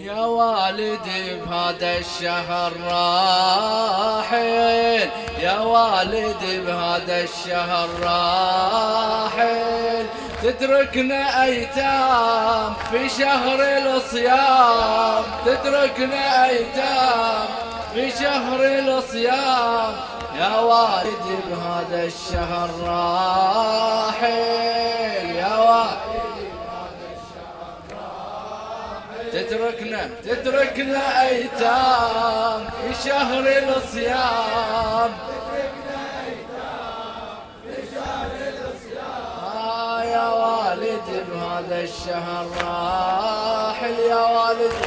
يا والدي بهذا الشهر راحل، يا والدي بهذا الشهر راحل، تتركنا أيتام في شهر الصيام، تتركنا أيتام في شهر الصيام، يا والدي بهذا الشهر راحل، يا والدي بهذا الشهر راحل، تتركنا أيتام في شهر الصيام، تتركنا أيتام في شهر الصيام، يا والدي بهذا الشهر راحل، يا والدي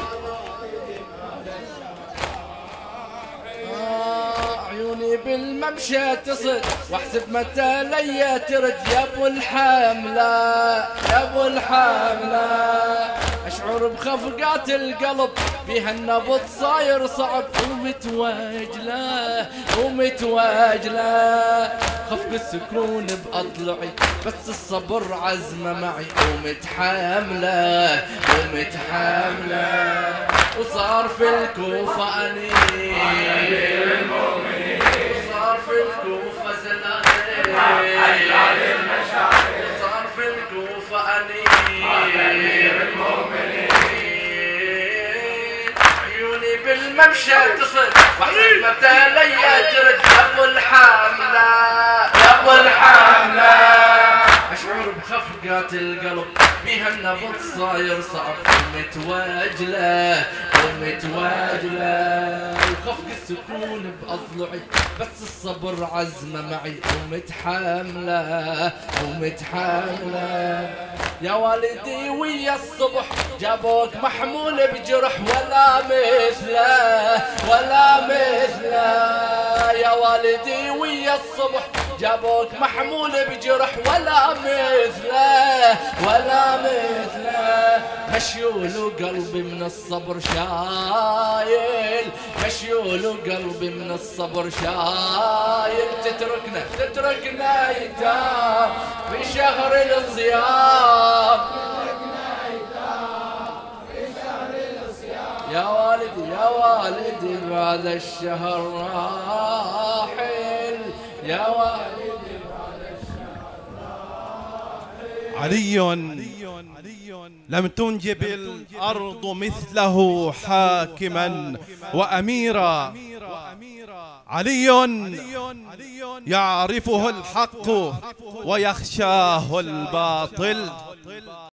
عيوني بالممشى تصد واحسب متى لي ترد، يا ابو الحمله يا ابو الحمله، اشعر بخفقات القلب بها النبض صاير صعب، ومتواجله ومتواجله، خفق السكون بأضلعي بس الصبر عزمه معي، ومتحامله ومتحامله، وصار في الكوفة أمير المؤمنين، وصار في الكوفة زلازل حلال المشاعر، وصار في الكوفة أمير المؤمنين، عيوني بالممشى تصل واحسب متى لي ترد، يا ابو الحملة يا ابو الحملة، اشعر بخفقات القلب بها النبض صاير صعب، ومتواجله ومتواجله، وخفق السكون بأضلعي بس الصبر عزمه معي، ومتحامله ومتحامله، يا والدي ويا الصبح جابوك محمول بجرح، ولا مثله ولا مثله، يا والدي ويا الصبح جابوك محمول بجرح، ولا مثله ولا مثله، مشيول وقلبي من الصبر شايل، مشيول وقلبي من الصبر شايل، تتركنا ايتام في شهر الصيام، تتركنا ايتام في شهر الصيام، يا والدي يا والدي بهذا الشهر راحل، يا والدي بهذا الشهر راحل، علي لم تنجب الأرض مثله حاكما وأميرا، علي يعرفه الحق ويخشاه الباطل.